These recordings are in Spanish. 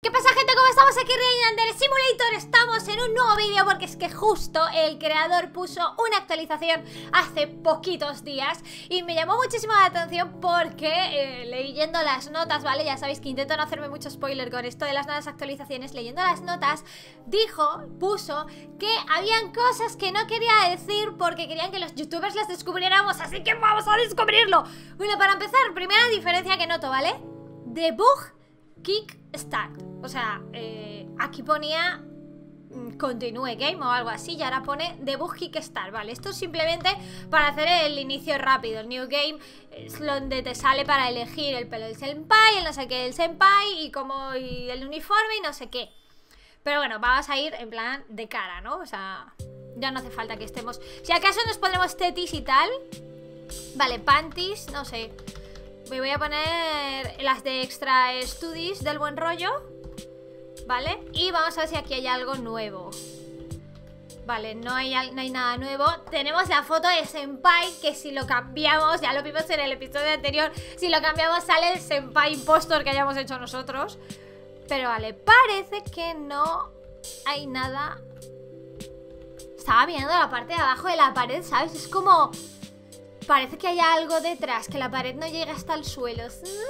¿Qué pasa, gente? ¿Cómo estamos aquí en Yandere Simulator? Estamos en un nuevo vídeo porque es que justo el creador puso una actualización hace poquitos días y me llamó muchísimo la atención porque leyendo las notas, ¿vale? Ya sabéis que intento no hacerme mucho spoiler con esto de las nuevas actualizaciones. Leyendo las notas, puso que habían cosas que no quería decir porque querían que los youtubers las descubriéramos, así que vamos a descubrirlo. Bueno, para empezar, primera diferencia que noto, ¿vale? Debug Kickstart. O sea, aquí ponía continúe game o algo así y ahora pone debug kickstart, ¿vale? Esto es simplemente para hacer el inicio rápido. El new game es donde te sale para elegir el pelo del senpai, el no sé qué del senpai y el uniforme y no sé qué. Pero bueno, vamos a ir en plan de cara, ¿no? O sea, ya no hace falta que estemos... Si acaso nos pondremos tetis y tal. Vale, panties, no sé. Me voy a poner las de extra studies del buen rollo, ¿vale? Y vamos a ver si aquí hay algo nuevo. Vale, no hay nada nuevo. Tenemos la foto de senpai, que si lo cambiamos, ya lo vimos en el episodio anterior, si lo cambiamos sale el senpai impostor que hayamos hecho nosotros. Pero vale, parece que no hay nada. Estaba mirando la parte de abajo de la pared, ¿sabes? Es como... parece que hay algo detrás, que la pared no llega hasta el suelo.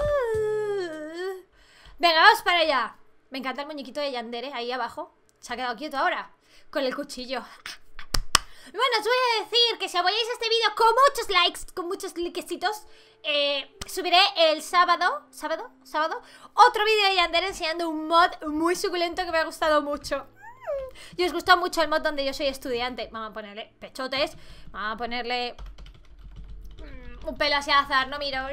Venga, vamos para allá. Me encanta el muñequito de Yandere ahí abajo. Se ha quedado quieto ahora, con el cuchillo. Bueno, os voy a decir que si apoyáis este vídeo con muchos likes, con muchos likecitos, subiré el sábado, otro vídeo de Yandere enseñando un mod muy suculento que me ha gustado mucho. Y os gustó mucho el mod donde yo soy estudiante. Vamos a ponerle pechotes, vamos a ponerle un pelo así al azar, no miro.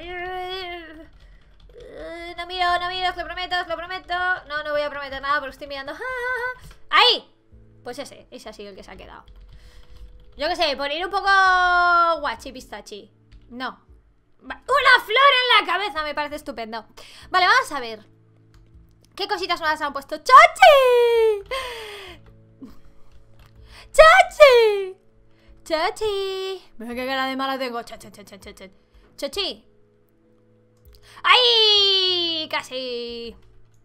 No miro, os lo prometo, No voy a prometer nada porque estoy mirando. ¡Ahí! Pues ese ha sido el que se ha quedado. Yo qué sé, por ir un poco guachi pistachi. No. Una flor en la cabeza, me parece estupendo. Vale, vamos a ver ¿qué cositas nuevas han puesto? ¡Chachi! ¡Chachi! ¡Chachi! Mira qué cara de mala tengo. ¡Chachi! ¡Ay! Casi.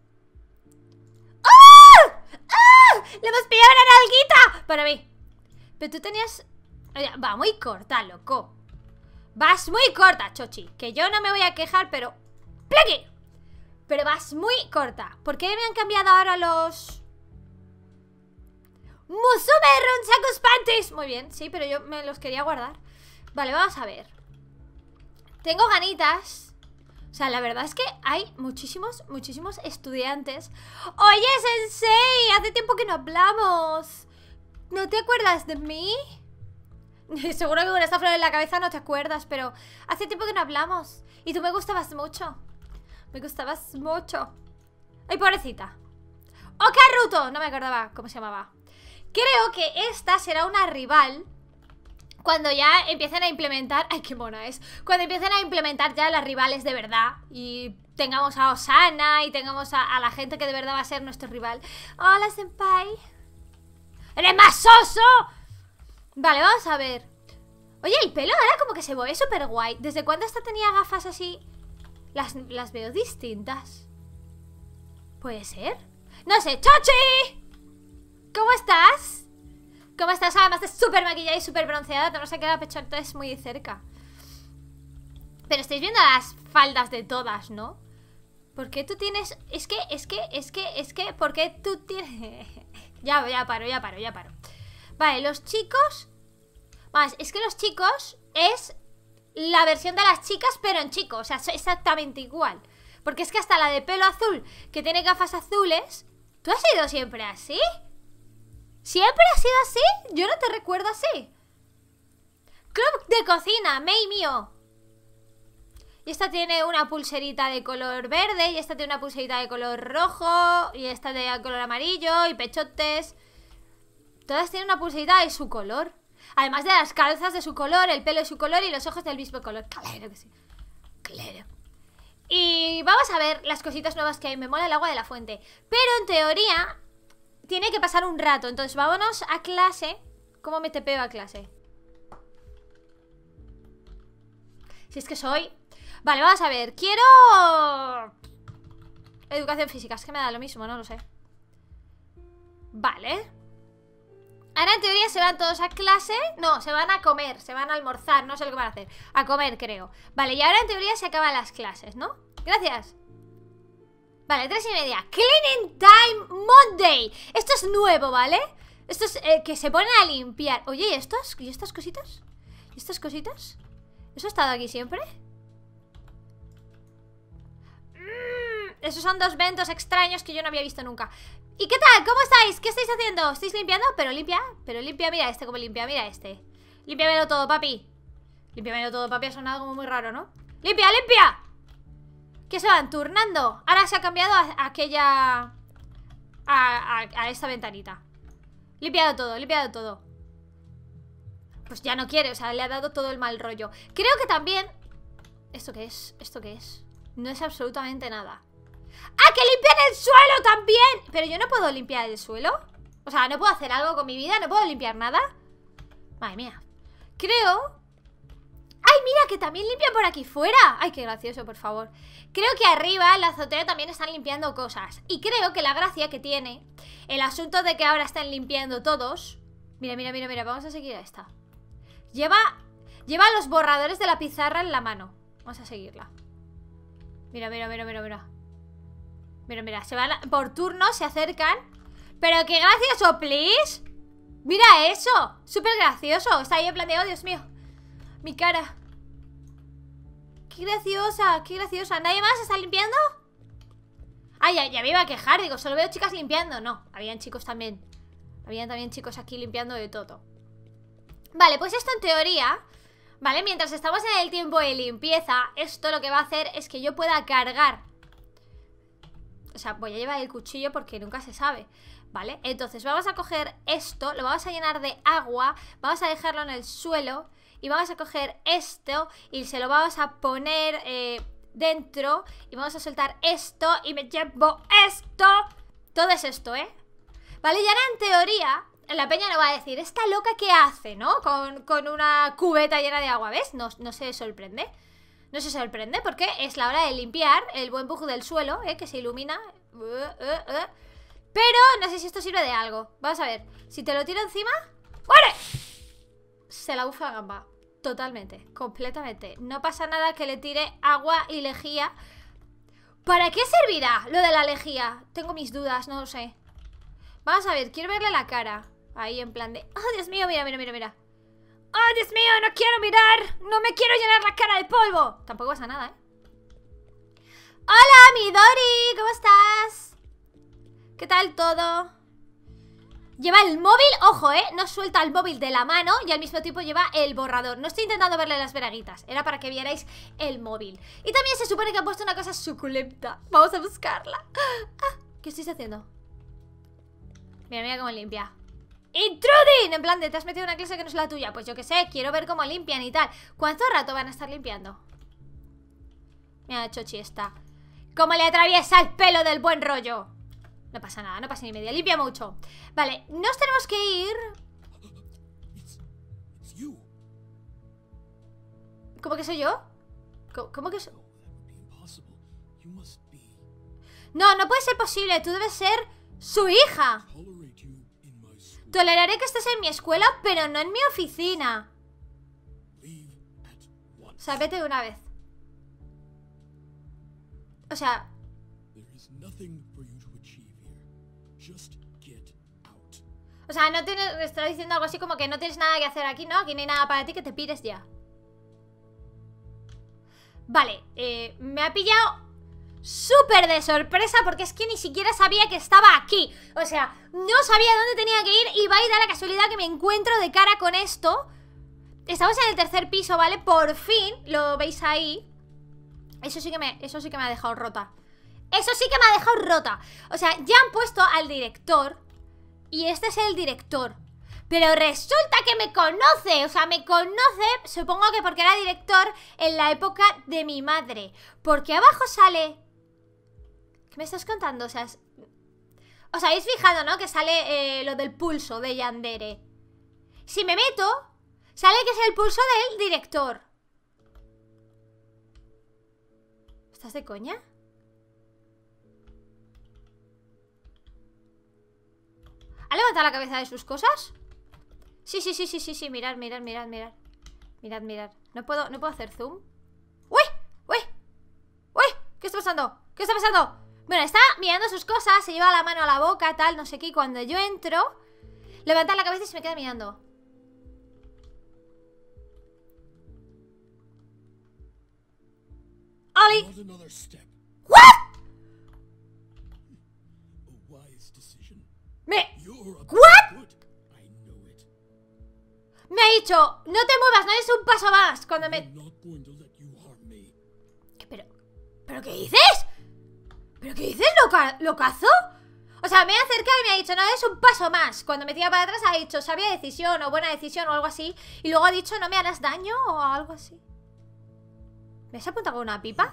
¡Ah! ¡Ah! ¡Le hemos pillado una nalguita! Para mí. Pero tú tenías... va muy corta, loco. Vas muy corta, Chochi. Que yo no me voy a quejar, pero... ¡Plaqui! Pero vas muy corta. ¿Por qué me han cambiado ahora los... Musume Runsakus Panties? Muy bien, sí, pero yo me los quería guardar. Vale, vamos a ver. Tengo ganitas. O sea, la verdad es que hay muchísimos estudiantes. Oye, Sensei, hace tiempo que no hablamos. ¿No te acuerdas de mí? Seguro que con esta flor en la cabeza no te acuerdas, pero hace tiempo que no hablamos. Y tú me gustabas mucho. Ay, pobrecita. Okaruto, no me acordaba cómo se llamaba. Creo que esta será una rival cuando ya empiecen a implementar... ¡Ay, qué mona es! Cuando empiecen a implementar ya las rivales de verdad y tengamos a Osana y tengamos a la gente que de verdad va a ser nuestro rival. ¡Hola, senpai! ¡Eres más soso! Vale, vamos a ver. Oye, el pelo ahora como que se mueve súper guay. ¿Desde cuándo esta tenía gafas así? Las veo distintas. ¿Puede ser? No sé, ¡Chochi! ¿Cómo estás? ¿Cómo estás? Además de súper maquillada y súper bronceada. No se queda pechotes muy cerca. Pero estáis viendo las faldas de todas, ¿no? ¿Por qué tú tienes...? Es que... ¿Por qué tú tienes...? Ya paro. Vale, los chicos... Más, es que los chicos es la versión de las chicas, pero en chico. O sea, es exactamente igual. Porque es que hasta la de pelo azul, que tiene gafas azules... ¿Tú has sido siempre así? ¿Siempre ha sido así? Yo no te recuerdo así. Club de cocina, Mei mío. Y esta tiene una pulserita de color verde. Y esta tiene una pulserita de color rojo. Y esta de color amarillo. Y pechotes. Todas tienen una pulserita de su color. Además de las calzas de su color, el pelo de su color y los ojos del mismo color. Claro que sí. Claro. Y vamos a ver las cositas nuevas que hay. Me mola el agua de la fuente. Pero en teoría... tiene que pasar un rato, entonces vámonos a clase. ¿Cómo me tepeo a clase? Si es que soy... Vale, vamos a ver, quiero... educación física. Es que me da lo mismo, no lo sé. Vale. Ahora en teoría se van todos a clase. No, se van a comer, se van a almorzar. No sé lo que van a hacer, a comer creo. Vale, y ahora en teoría se acaban las clases, ¿no? Gracias. Vale, 3:30. Cleaning Time Monday. Esto es nuevo, ¿vale? Esto es que se ponen a limpiar. Oye, ¿y estas cositas? ¿Y estas cositas? ¿Eso ha estado aquí siempre? Esos son dos ventos extraños que yo no había visto nunca. ¿Y qué tal? ¿Cómo estáis? ¿Qué estáis haciendo? ¿Estáis limpiando? Pero limpia, mira este como limpia, mira este. Límpiamelo todo, papi. Límpiamelo todo, papi, ha sonado como muy raro, ¿no? ¡Limpia, limpia! ¿Qué se van turnando? Ahora se ha cambiado a aquella... A esta ventanita. Limpiado todo. Pues ya no quiere, o sea, le ha dado todo el mal rollo. Creo que también... ¿Esto qué es? ¿Esto qué es? No es absolutamente nada. ¡Ah, que limpian el suelo también! Pero yo no puedo limpiar el suelo. O sea, no puedo hacer algo con mi vida. No puedo limpiar nada. Madre mía. Creo... ¡Ay, mira! Que también limpian por aquí fuera. ¡Ay, qué gracioso, por favor! Creo que arriba en la azotea también están limpiando cosas. Y creo que la gracia que tiene el asunto de que ahora están limpiando todos... Mira, vamos a seguir a esta. Lleva los borradores de la pizarra en la mano. Vamos a seguirla. Mira. Mira, se van por turno, se acercan. Pero qué gracioso, please. Mira eso, súper gracioso. Está ahí en plan de, oh, Dios mío, mi cara. Qué graciosa, qué graciosa. ¿Nadie más está limpiando? Ah, ya me iba a quejar, digo, solo veo chicas limpiando. No, habían chicos también. Habían también chicos aquí limpiando de todo. Vale, pues esto en teoría, vale, mientras estamos en el tiempo de limpieza, esto lo que va a hacer es que yo pueda cargar. O sea, voy a llevar el cuchillo porque nunca se sabe, ¿vale? Entonces vamos a coger esto, lo vamos a llenar de agua, vamos a dejarlo en el suelo y vamos a coger esto y se lo vamos a poner dentro y vamos a soltar esto y me llevo esto. Todo es esto, ¿eh? Vale, y ahora en teoría la peña no va a decir, esta loca ¿qué hace, no? Con una cubeta llena de agua, ¿ves? No se sorprende. No se sorprende porque es la hora de limpiar el buen bug del suelo, que se ilumina. Pero no sé si esto sirve de algo. Vamos a ver, si te lo tiro encima, ¡muere! Se la bufa la gamba. Totalmente, completamente. No pasa nada que le tire agua y lejía. ¿Para qué servirá lo de la lejía? Tengo mis dudas, no lo sé. Vamos a ver, quiero verle la cara. Ahí en plan de, oh Dios mío, mira. ¡Oh, Dios mío! ¡No quiero mirar! ¡No me quiero llenar la cara de polvo! Tampoco pasa nada, ¿eh? ¡Hola, mi Dori! ¿Cómo estás? ¿Qué tal todo? Lleva el móvil, ojo, no suelta el móvil de la mano y al mismo tiempo lleva el borrador. No estoy intentando verle las braguitas, era para que vierais el móvil. Y también se supone que han puesto una cosa suculenta. Vamos a buscarla. ¿Qué estáis haciendo? Mira cómo limpia. ¡Intruding! En plan de, te has metido en una clase que no es la tuya. Pues yo qué sé, quiero ver cómo limpian y tal. ¿Cuánto rato van a estar limpiando? Mira, Chochi está. ¿Cómo le atraviesa el pelo del buen rollo? No pasa nada, no pasa ni media, limpia mucho. Vale, nos tenemos que ir. ¿Cómo que soy yo? ¿Cómo que soy? No puede ser posible, tú debes ser su hija. Toleraré que estés en mi escuela, pero no en mi oficina. O sea, vete de una vez. O sea... O sea, no tienes... Estoy diciendo algo así como que no tienes nada que hacer aquí, ¿no? Aquí no hay nada para ti, que te pires ya. Vale, me ha pillado súper de sorpresa porque es que ni siquiera sabía que estaba aquí. O sea, no sabía dónde tenía que ir y va a ir a la casualidad que me encuentro de cara con esto. Estamos en el tercer piso, ¿vale? Por fin, lo veis ahí. Eso sí que me ha dejado rota. Eso sí que me ha dejado rota. O sea, ya han puesto al director y este es el director. Pero resulta que me conoce. O sea, me conoce, supongo que porque era director en la época de mi madre. Porque abajo sale... ¿Qué me estás contando? O sea, os habéis fijado, ¿no? Que sale lo del pulso de Yandere. Si me meto, sale que es el pulso del director. ¿Estás de coña? levantado la cabeza de sus cosas? Sí, sí, sí, sí, sí, sí. Mirad, mirad, mirad, mirad. Mirad, mirad. No puedo hacer zoom. ¡Uy! ¡Uy! ¡Uy! ¿Qué está pasando? ¿Qué está pasando? Bueno, está mirando sus cosas, se lleva la mano a la boca, tal, no sé qué. Y cuando yo entro, levanta la cabeza y se me queda mirando. ¡Oli! ¿What? ¿What? Me ha dicho, no te muevas, no des un paso más. Cuando me... ¿Pero qué dices? ¿Pero qué dices, locazo? O sea, me ha acercado y me ha dicho, no des un paso más. Cuando me tira para atrás ha dicho, sabia decisión o buena decisión o algo así. Y luego ha dicho, no me harás daño o algo así. ¿Me has apuntado con una pipa?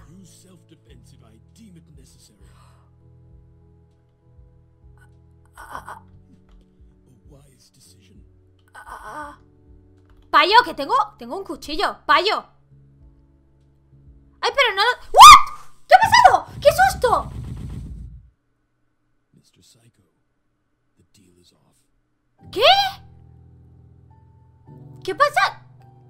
Payo, que tengo un cuchillo. Payo. Ay, pero no... ¿What? ¿Qué ha pasado? ¡Qué susto! ¿Qué? ¿Qué pasa?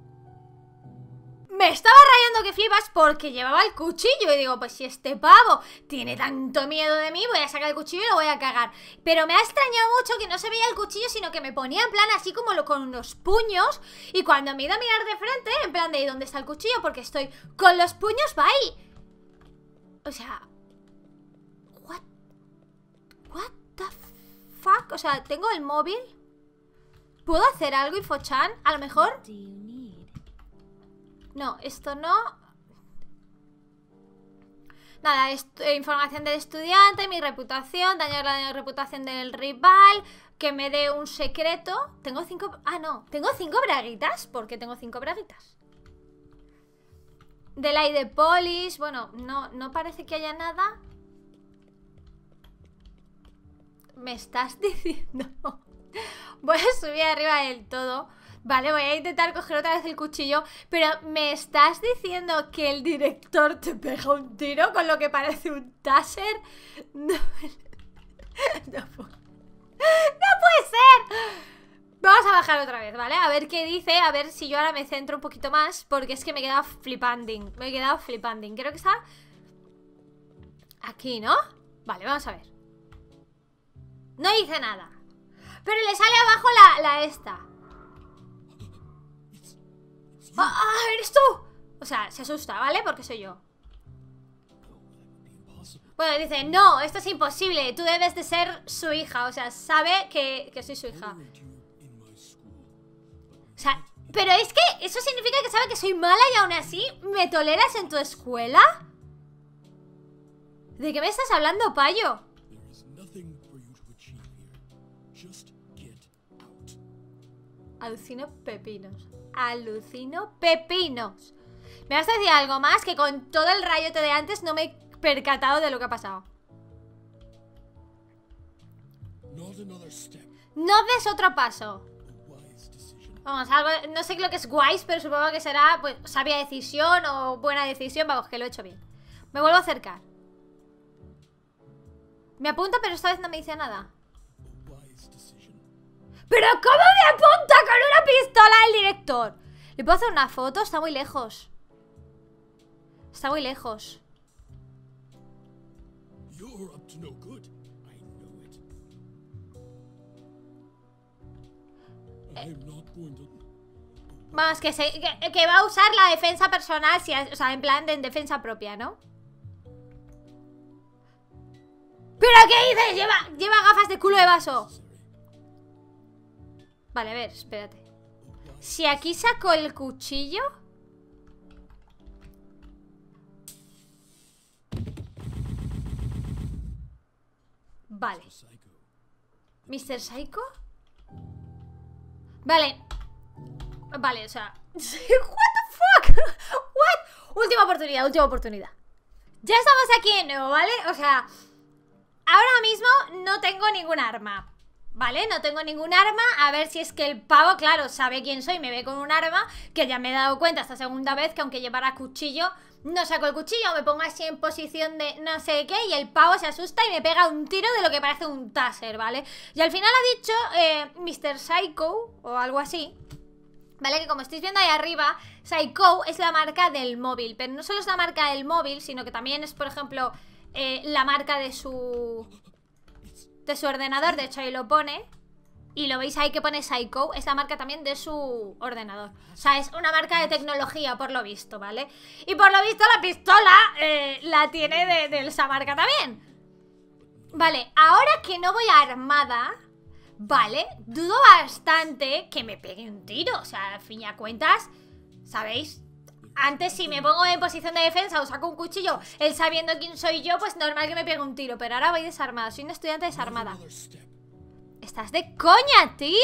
Me estaba rayando que flipas porque llevaba el cuchillo. Y digo, pues si este pavo tiene tanto miedo de mí, voy a sacar el cuchillo y lo voy a cagar. Pero me ha extrañado mucho que no se veía el cuchillo, sino que me ponía en plan así como con los puños. Y cuando me he ido a mirar de frente, en plan de ¿dónde está el cuchillo? Porque estoy con los puños, va ahí. O sea... What the fuck? O sea, tengo el móvil. ¿Puedo hacer algo, Infochan? A lo mejor... No, esto no. Nada, información del estudiante, mi reputación, dañar la reputación del rival, que me dé un secreto. Tengo 5... Ah, no, tengo 5 braguitas. ¿Por qué tengo 5 braguitas? Delay de polish. Bueno, no parece que haya nada. ¿Me estás diciendo? Voy a subir arriba del todo. Vale, voy a intentar coger otra vez el cuchillo. Pero ¿me estás diciendo que el director te pega un tiro con lo que parece un taser? No, no puede ser. Vamos a bajar otra vez, ¿vale? A ver qué dice, a ver si yo ahora me centro un poquito más. Porque es que me he quedado flipanding. Creo que está aquí, ¿no? Vale, vamos a ver. No dice nada. Pero le sale abajo la esta. ¡Ah, eres tú! O sea, se asusta, ¿vale? Porque soy yo. Bueno, dice, no, esto es imposible. Tú debes de ser su hija. O sea, sabe que soy su hija. O sea, pero es que eso significa que sabe que soy mala y aún así ¿me toleras en tu escuela? ¿De qué me estás hablando, payo? Alucino pepinos. Alucino pepinos. ¿Me vas a decir algo más? Que con todo el rayote de antes no me he percatado de lo que ha pasado. No des otro paso. Vamos, algo, no sé lo que es wise, pero supongo que será pues sabia decisión o buena decisión. Vamos, que lo he hecho bien. Me vuelvo a acercar. Me apunta, pero esta vez no me dice nada. ¿Pero cómo me apunta con una pistola el director? ¿Le puedo hacer una foto? Está muy lejos. Está muy lejos. Vamos, que va a usar la defensa personal, o sea, en plan de en defensa propia, ¿no? ¿Pero qué dices? Lleva gafas de culo de vaso. Vale, a ver, espérate. Si aquí saco el cuchillo. Vale. ¿Mr. Psycho? Vale. Vale, o sea... What the fuck? What? Última oportunidad, última oportunidad. Ya estamos aquí de nuevo, ¿vale? O sea... Ahora mismo no tengo ningún arma, ¿vale? No tengo ningún arma. A ver si es que el pavo, claro, sabe quién soy, me ve con un arma. Que ya me he dado cuenta esta segunda vez que aunque llevara cuchillo, no saco el cuchillo, me pongo así en posición de no sé qué, y el pavo se asusta y me pega un tiro de lo que parece un taser, ¿vale? Y al final ha dicho Mr. Psycho o algo así, ¿vale? Que como estáis viendo ahí arriba, Psycho es la marca del móvil. Pero no solo es la marca del móvil, sino que también es, por ejemplo, la marca de su ordenador. De hecho ahí lo pone. Y lo veis ahí que pone Psycho. Es la marca también de su ordenador. O sea, es una marca de tecnología, por lo visto, ¿vale? Y por lo visto la pistola la tiene de esa marca también. Vale, ahora que no voy armada, vale, dudo bastante que me pegue un tiro. O sea, al fin y a cuentas, ¿sabéis? Antes si me pongo en posición de defensa o saco un cuchillo, él sabiendo quién soy yo, pues normal que me pegue un tiro. Pero ahora voy desarmada, soy una estudiante desarmada. ¿Estás de coña, tío?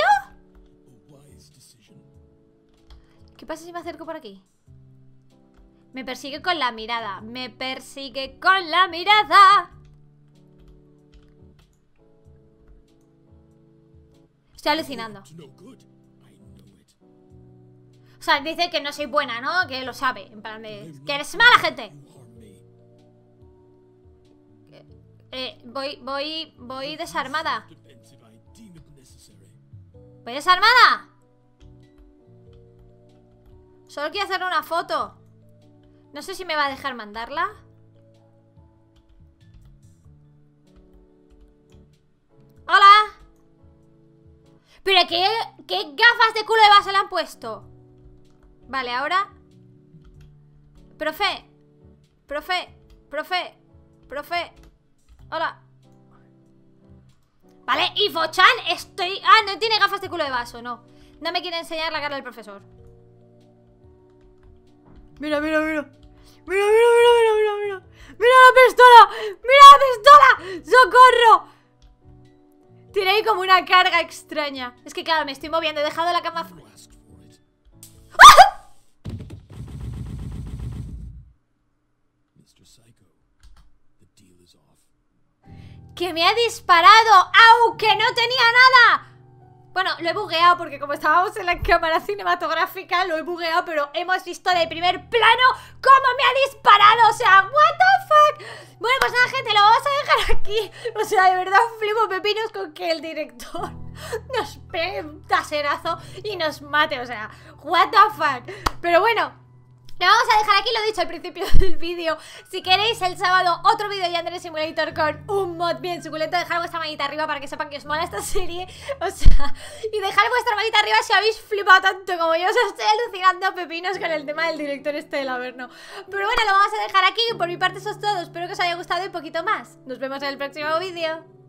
¿Qué pasa si me acerco por aquí? Me persigue con la mirada. Me persigue con la mirada. Estoy alucinando. O sea, dice que no soy buena, ¿no? Que lo sabe. En plan de... ¡Que eres mala gente! Voy desarmada. ¿Voy desarmada? Solo quiero hacerle una foto. No sé si me va a dejar mandarla. ¡Hola! ¿Pero qué gafas de culo de vaso le han puesto? Vale, ahora... Profe. Hola. Vale, y Fochan, estoy... Ah, no tiene gafas de culo de vaso, no. No me quiere enseñar la cara del profesor. Mira. Mira la pistola. Mira la pistola. ¡Socorro! Tiene ahí como una carga extraña. Es que claro, me estoy moviendo, he dejado la cama... ¡Ah! ¡Que me ha disparado! ¡Aunque no tenía nada! Bueno, lo he bugueado porque como estábamos en la cámara cinematográfica, lo he bugueado, pero hemos visto de primer plano cómo me ha disparado. O sea, what the fuck. Bueno, pues nada, gente, lo vamos a dejar aquí. O sea, de verdad flipo pepinos con que el director nos pegue un taserazo y nos mate. O sea, what the fuck. Pero bueno, lo vamos a dejar aquí, lo he dicho al principio del vídeo. Si queréis el sábado otro vídeo de Android Simulator con un mod bien suculento, dejad vuestra manita arriba para que sepan que os mola esta serie. O sea, y dejad vuestra manita arriba si habéis flipado tanto como yo. O sea, estoy alucinando a pepinos con el tema del director este del Averno. Pero bueno, lo vamos a dejar aquí. Por mi parte eso es todo, espero que os haya gustado y un poquito más. Nos vemos en el próximo vídeo.